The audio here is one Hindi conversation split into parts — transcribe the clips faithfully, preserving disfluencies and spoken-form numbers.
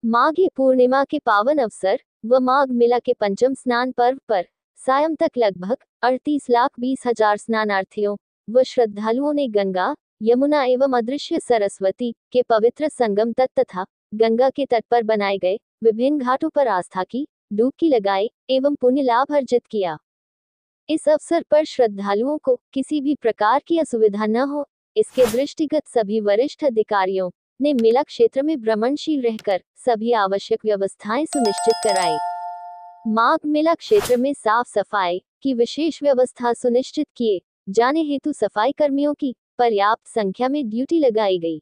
माघी पूर्णिमा के पावन अवसर व माघ मेला के पंचम स्नान पर्व पर सायं तक लगभग अड़तीस लाख बीस हजार स्नानार्थियों व श्रद्धालुओं ने गंगा, यमुना एवं अदृश्य सरस्वती के पवित्र संगम तट तथा गंगा के तट पर बनाए गए विभिन्न घाटों पर आस्था की डुबकी लगाई एवं पुण्य लाभ अर्जित किया। इस अवसर पर श्रद्धालुओं को किसी भी प्रकार की असुविधा न हो, इसके दृष्टिगत सभी वरिष्ठ अधिकारियों ने मेला क्षेत्र में भ्रमणशील रहकर सभी आवश्यक व्यवस्थाएं सुनिश्चित कराई। माघ मेला क्षेत्र में साफ सफाई की विशेष व्यवस्था सुनिश्चित किए जाने हेतु सफाई कर्मियों की पर्याप्त संख्या में ड्यूटी लगाई गई।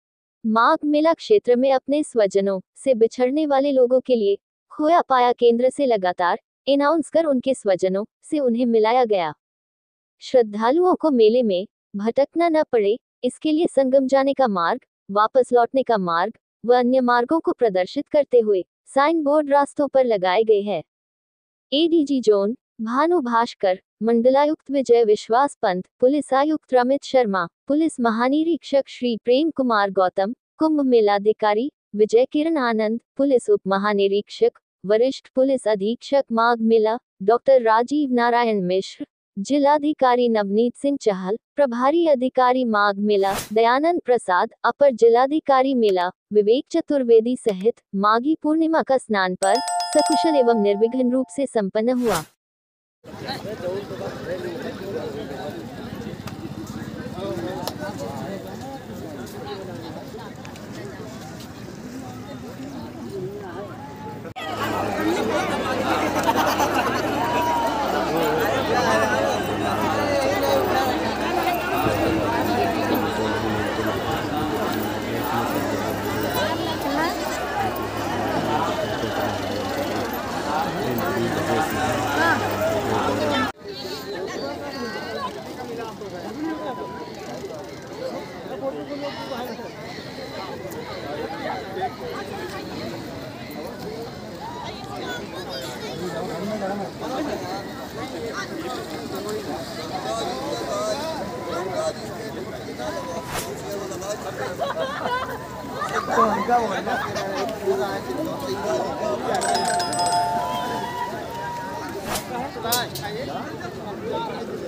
माघ मेला क्षेत्र में अपने स्वजनों से बिछड़ने वाले लोगों के लिए खोया पाया केंद्र से लगातार अनाउंस कर उनके स्वजनों से उन्हें मिलाया गया। श्रद्धालुओं को मेले में भटकना न पड़े, इसके लिए संगम जाने का मार्ग, वापस लौटने का मार्ग व अन्य मार्गों को प्रदर्शित करते हुए साइन बोर्ड रास्तों पर लगाए गए हैं। एडीजी जोन भानु भास्कर, मंडलायुक्त विजय विश्वास पंत, पुलिस आयुक्त रमित शर्मा, पुलिस महानिरीक्षक श्री प्रेम कुमार गौतम, कुंभ मेलाधिकारी विजय किरण आनंद, पुलिस उप महानिरीक्षक वरिष्ठ पुलिस अधीक्षक माघ मेला डॉक्टर राजीव नारायण मिश्र, जिलाधिकारी नवनीत सिंह चहल, प्रभारी अधिकारी माघ मेला दयानंद प्रसाद, अपर जिलाधिकारी मेला विवेक चतुर्वेदी सहित माघी पूर्णिमा का स्नान पर्व सकुशल एवं निर्विघ्न रूप से संपन्न हुआ। तो